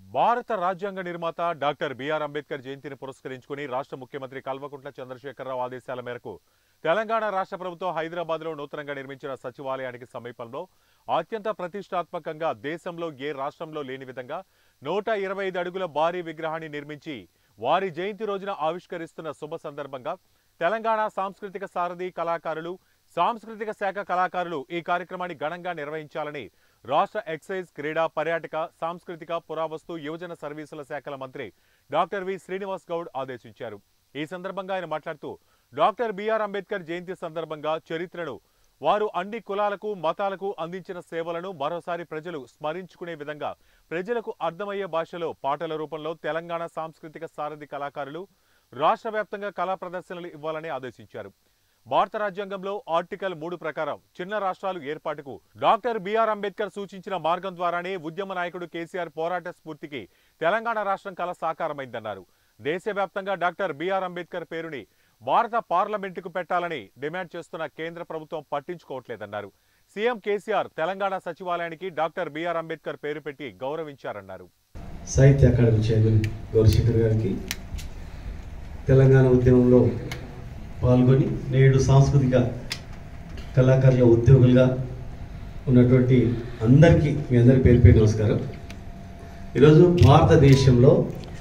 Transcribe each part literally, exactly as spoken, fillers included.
భారత రాజ్యాంగ నిర్మాత డాక్టర్ బిఆర్ అంబేద్కర్ జయంతిని పురస్కరించుకుని రాష్ట్ర ముఖ్యమంత్రి కల్వకుంట్ల చంద్రశేఖరరావు ఆదేశాల మేరకు తెలంగాణ రాష్ట్ర ప్రభుత్వం హైదరాబాద్లో నూతనంగా నిర్మించిన సచివాలయానికి సమీపంలో అత్యంత ప్రతిష్టాత్మకంగా దేశంలో ఏ రాష్ట్రంలో లేని విధంగా నూట ఇరవై ఐదు అడుగుల భారీ విగ్రహాన్ని నిర్మించి వారి జయంతి రోజున ఆవిష్కరిస్తున్న శుభ సందర్భంగా తెలంగాణ సాంస్కృతిక సారథి కళాకారులు సాంస్కృతిక శాఖ కళాకారులు ఈ కార్యక్రమాన్ని ఘనంగా నిర్వహించాలని రాష్ట్ర ఎక్సైజ్ క్రీడా పర్యాటక సాంస్కృతిక పురావస్తు యువజన సర్వీసుల శాఖల మంత్రి డాక్టర్ వి శ్రీనివాస్ గౌడ్ ఆదేశించారు। ఈ సందర్భంగా ఆయన మాట్లాడుతూ డాక్టర్ బిఆర్ అంబేద్కర్ జయంతి సందర్భంగా చరిత్రను వారు అన్ని కులాలకు మతాలకు అందించిన సేవలను మరోసారి ప్రజలు స్మరించుకునే విధంగా ప్రజలకు అర్థమయ్యే భాషలో పాటల రూపంలో తెలంగాణ సాంస్కృతిక సారథి కళాకారులు రాష్ట్ర వ్యాప్తంగా కళా ప్రదర్శనలు ఇవ్వాలని ఆదేశించారు। భారత రాజ్యాంగంలో ఆర్టికల్ మూడు ప్రకారం చిన్న రాష్ట్రాలు ఏర్పాటుకు డాక్టర్ బిఆర్ అంబేద్కర్ సూచించిన మార్గం ద్వారానే ఉద్యమ నాయకుడు కేసీఆర్ పోరాట స్ఫూర్తికి తెలంగాణ రాష్ట్రం కల సాకారమైందన్నారు। దేశవ్యాప్తంగా డాక్టర్ బిఆర్ అంబేద్కర్ పేరుని భారత పార్లమెంటుకు పెట్టాలని డిమాండ్ చేస్తున్న కేంద్ర ప్రభుత్వం పట్టించుకోవట్లేదన్నారు। సీఎం కేసీఆర్ తెలంగాణ సచివాలయానికి డాక్టర్ బిఆర్ అంబేద్కర్ పేరు పెట్టి గౌరవించారన్నారు। సాహిత్య అకాడమీ చైర్మన్ గౌరశేఖర్ గారికి తెలంగాణ ఉద్యమంలో పాల్గొని నేడు సాంస్కృతిక కళాకారుల ఉద్యోగులుగా ఉన్నటువంటి అందరికీ మీ అందరి పేరు పేరు నమస్కారం। ఈరోజు భారతదేశంలో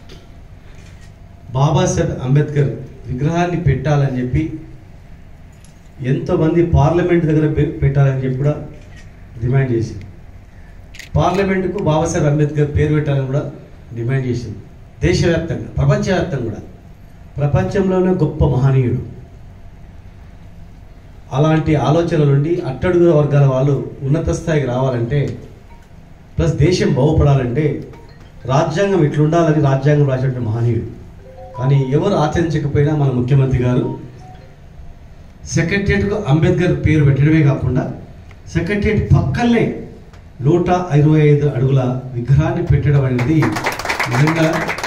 బాబాసాహెబ్ అంబేద్కర్ విగ్రహాన్ని పెట్టాలని చెప్పి ఎంతోమంది పార్లమెంట్ దగ్గర పెట్టాలని చెప్పి కూడా డిమాండ్ చేసింది। పార్లమెంటుకు బాబాసాహెబ్ అంబేద్కర్ పేరు పెట్టాలని కూడా డిమాండ్ చేసింది। దేశవ్యాప్తంగా ప్రపంచవ్యాప్తంగా కూడా ప్రపంచంలోనే గొప్ప మహనీయుడు। అలాంటి ఆలోచనల నుండి అట్టడుగుల వర్గాల వాళ్ళు ఉన్నత స్థాయికి రావాలంటే ప్లస్ దేశం బాగుపడాలంటే రాజ్యాంగం ఇట్లుండాలని రాజ్యాంగం రాసినటువంటి మహనీయుడు। కానీ ఎవరు ఆచరించకపోయినా మన ముఖ్యమంత్రి గారు సెక్రటరియట్కు అంబేద్కర్ పేరు పెట్టడమే కాకుండా సెక్రటరియట్ పక్కనే నూట ఇరవై ఐదు అడుగుల విగ్రహాన్ని పెట్టడం అనేది నిజంగా